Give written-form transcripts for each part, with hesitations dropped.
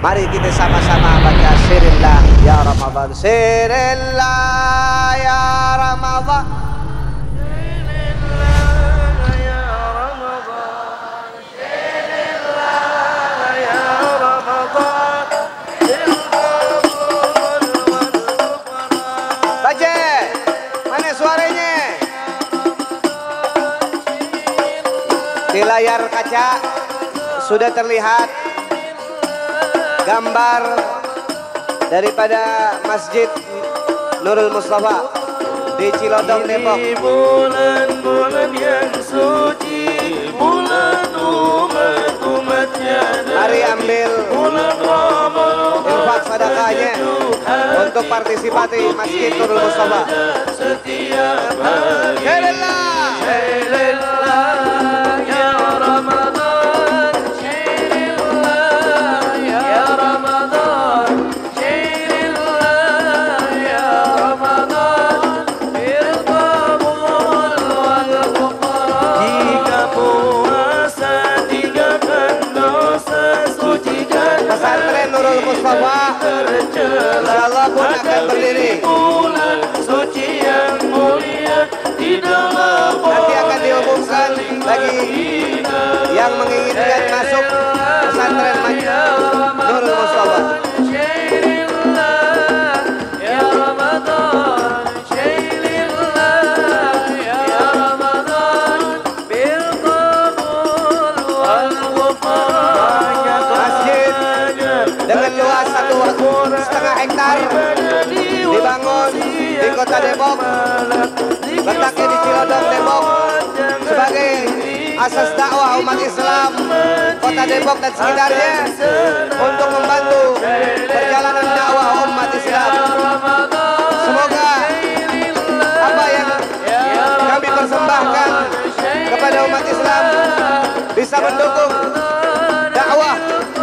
Mari kita sama-sama baca Sirillah ya Ramadan. Sirillah ya Ramadan. Baca. Mana suaranya? Di layar kaca sudah terlihat gambar daripada Masjid Nurul Mustafa di Cilodong, Depok. Bulan-bulan yang suci, bulan umat-umatnya. Mari ambil infak sedekahnya untuk partisipasi Masjid Nurul Mustafa. Setiap hari. Syairillah ya Ramadan, Syairillah ya Ramadan, Syairillah ya Ramadan, birqabul wal fuqara. Jika puasa tinggalkan dosa, sucikan Pesantren Nurul Mustafa insyaallah pun akan berdiri. Bulan suci yang mulia di dalam Nanti akan diumumkan bagi yang menginginkan masuk pesantren Nurul Mustafa. Syairillah ya Ramadan, Syairillah ya Ramadan, bil qabul wal ghufran. Masjid dengan luas 1,5 hektar dibangun di kota Depok, letaknya di Cilodong, Depok, sebagai asas dakwah umat Islam kota Depok dan sekitarnya untuk membantu perjalanan dakwah umat Islam. Semoga apa yang kami persembahkan kepada umat Islam bisa mendukung dakwah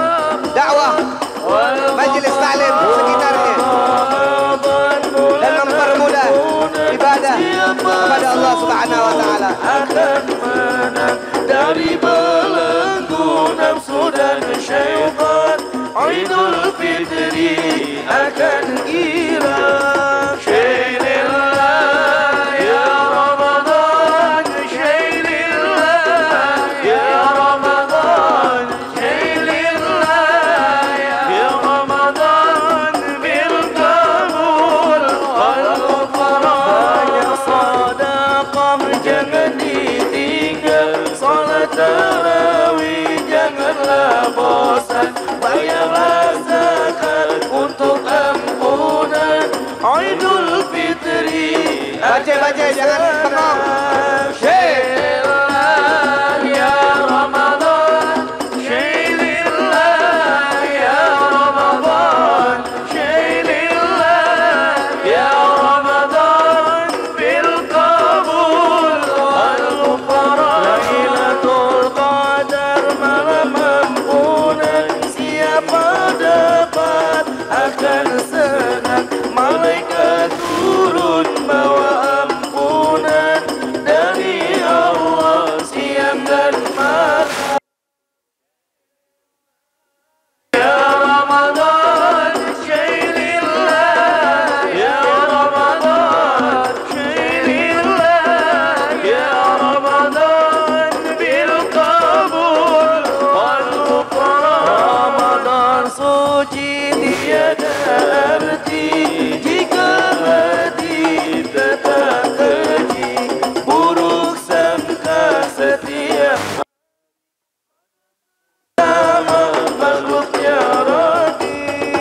majelis taklim sekitarnya dan mempermudah ibadah kepada Allah Subhanahu wa taala. Akan menang dari belenggu nafsu dan syaitan. Idul Fitri akan girang. Syairillah ya Ramadan, Syairillah ya Ramadan, Syairillah ya Ramadan, bil qabul wal ghufran. Sedekah jangan ditinggal, salat tarawih janganlah bosan, bayarlah zakat untuk ampunan. Idul Fitri Baca jangan bengong. Syairillah ya Ramadan, Syairillah ya Ramadan, Syairillah ya Ramadan, bil qabul wal ghufran. Lailatul Qadar malam ampunan, siapa dapat akan senang. Malaikat turun bawa ampunan dari Allah siang dan malam. Ya Ramadan, Syairillah ya Ramadan, Syairillah ya Ramadan, bil qabul wal ghufran. Ramadan suci tiada arti jika hati tetap keji, buruk sangka setiap sama makhluknya roti.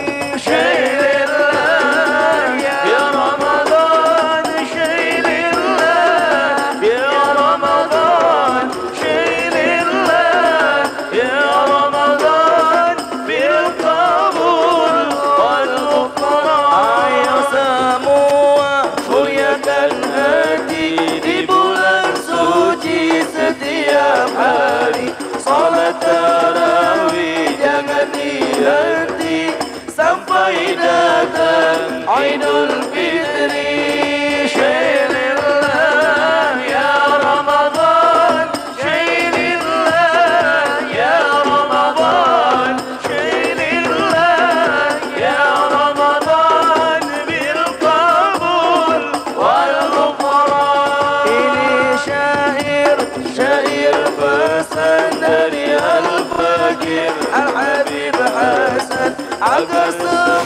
Syairillah ya Ramadan, Syairillah ya Ramadan, Syairillah ya Ramadan, bil qabul wal ghufran. Ayo semua muliakan hati di bulan suci setiap hari. Salat tarawih jangan dihenti sampai datang Idul Fitri. Syairillah ya Ramadan, Syairillah ya Ramadan, Syairillah الفقير الحبيب حسن عقصم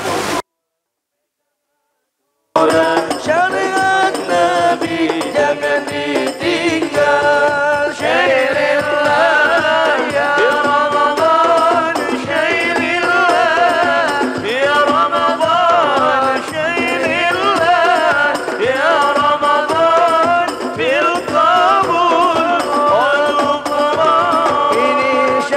شريعة نبي jangan ditinggal syairillah ya Ramadan syairillah ya Ramadan syairillah ya Ramadan bil qabul wal ghufran. Ini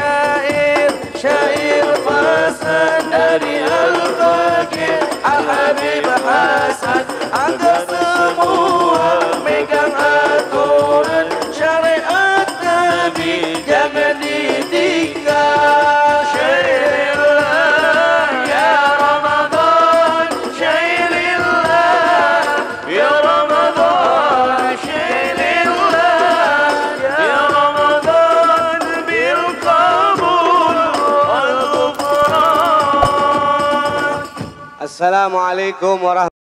syair Hasan dari al-Faqir al-Habib Hasan. Anda semua megang aturan syariat Nabi jangan ditinggal syairillah ya Ramadan syairillah ya Ramadan syairillah ya Ramadan bil qabul wal ghufran. Assalamualaikum warahmatullahi